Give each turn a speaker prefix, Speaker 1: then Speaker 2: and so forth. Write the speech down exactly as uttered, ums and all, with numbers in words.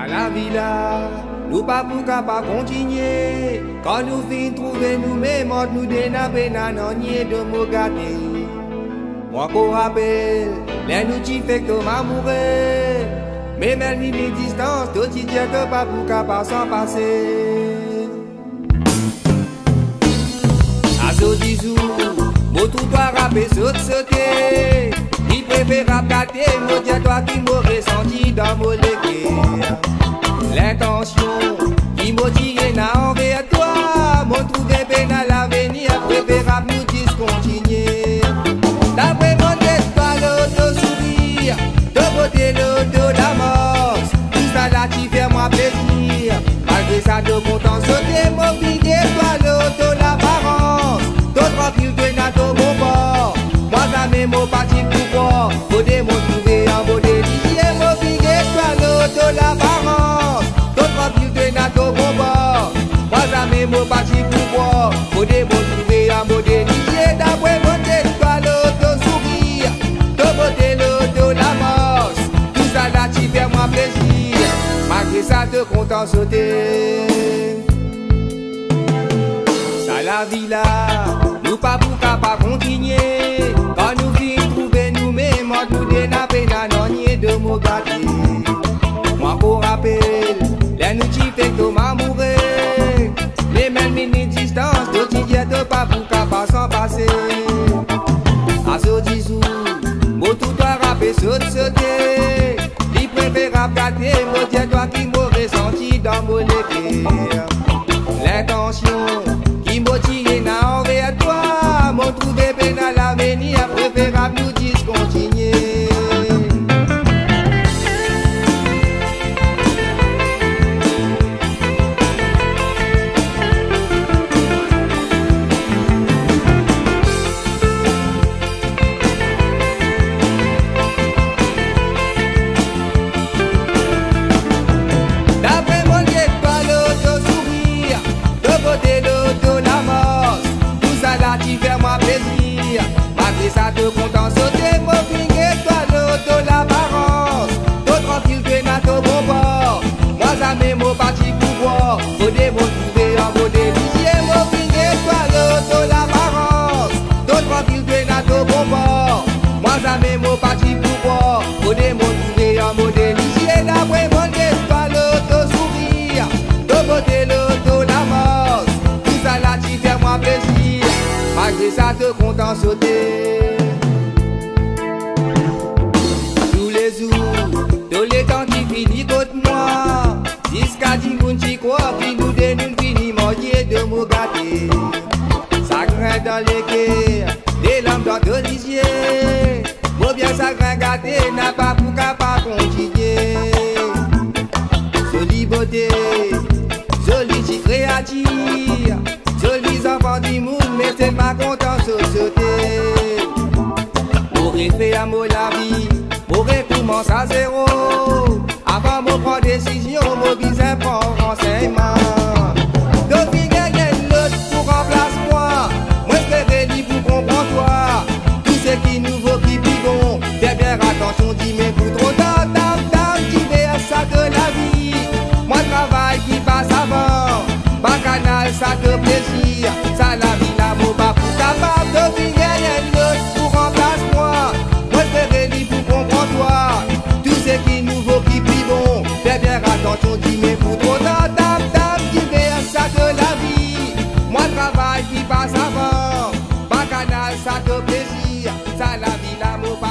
Speaker 1: À la villa, nous pas pour capable continuer. Quand nous finissons trouver nous-mêmes, nous dénapper nanonier de mots gâtés. Moi qu'on rappelle, les nous qui fait que m'amourer. Mais même une distance, tout dit que pas pour capable s'en passer. À ce disou, moi tout doit rapper saute sauter. Il préfère gâter, moi dis toi qui m'aurait senti dans mon légué. L'intention qui motive envers toi, m'ont trouvé peine à l'avenir, préférable nous discontinuer. D'après mon espoir, l'auto sourire, de beauté l'auto d'amorce, tout ça là qui fait moi plaisir. Malgré ça, de content sauter, mon fidé, toi l'auto l'apparence, d'autres tranquille que n'a au bon bord. Moi, ça m'est mon parti pour voir, faut des mots trouver en beau délicieux, mon fidé, toi l'auto l'apparence. Moi jamais mon parti pour moi. Faut des mots trouver un mot délié. D'après mon espoir l'auto sourire, de beauté l'auto la mosse. Tout ça là tu fais moi plaisir. Malgré ça te content sauter. Ça la vie là, nous pas pour capable continuer. Quand nous vîmes trouver nous-mêmes, nous dénapper nanonier de mots gâtés. Moi pour rappel, les nous qui fait que m'amourer. Les mêmes mini distance, tout dit de pas pour capable s'en passer. À ce disou, moi tout doit rapper saute sauter. Il préfère gâter, moi dis toi qui m'aurait senti dans mon équerre. L'intention qui motive envers toi, m'ont trouvé peine à l'avenir, préférable nous discontinuer. Malgré ça te content sauter, mon finger, toi l'auto l'apparence. Tout tranquille que n'a au bon bord. Moi jamais mon parti pour voir. Faut des mots trouver en beau délicieux, mon finger, toi l'auto l'apparence. Tout tranquille que n'a au bon bord. Moi jamais mon parti pour voir. Faut des mots trouver en beau délicieux. D'après mon espoir l'auto sourire, de beauté l'auto la mosse. Tout ça là tu fais moi plaisir. Malgré ça te content sauter. Tous les jours, tous les temps qui finit contre moi. Jusqu'à dix moun qui croient, puis nous dénouons fini manger de mots gâtés. Ça grince dans les quais, des lampes dans deux lisiers. Moi bien ça grince gâté, n'a pas pour capable continuer. Jolie beauté, jolie chi créative. Jolis enfants du monde, mais c'est pas content de sauter. M'aurait fait à moi la vie, m'aurait commencé à zéro. Avant de prendre décision, mon visa prend renseignement. Donc il y a l'autre pour remplacer moi. Moi je fais des pour comprendre toi. Tout ce qui est nouveau, qui est bon. Fais bien attention, dis mais pour trop tard, tam tam, qui fait ça de la vie. Moi travail qui passe avant. Bacchanal, ça te plaisir, ça la vie la mot pas pour capable de finir l'autre pour remplacer moi. Moi je fais des pour comprendre toi. Tout ce qui est nouveau, qui est bon. Fais bien attention, dis mais pour trop tard, tam tam, qui fait ça de la vie. Moi travail qui passe avant. Bacchanal, ça te plaisir, ça la vie la mot pas.